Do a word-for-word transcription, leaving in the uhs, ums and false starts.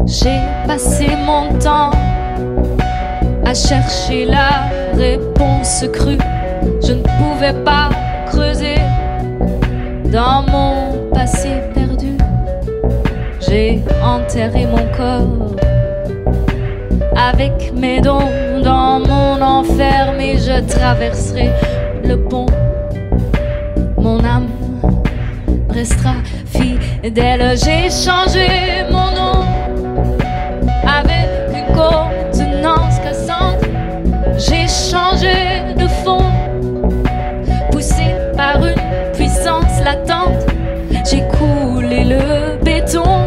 J'ai passé mon temps à chercher la réponse crue. Je ne pouvais pas creuser dans mon passé perdu. J'ai enterré mon corps avec mes dons dans mon enfer, mais je traverserai le pont. Mon âme restera fidèle. J'ai changé mon nom avec une contenance cassante. J'ai changé de fond, poussé par une puissance latente. J'ai coulé le béton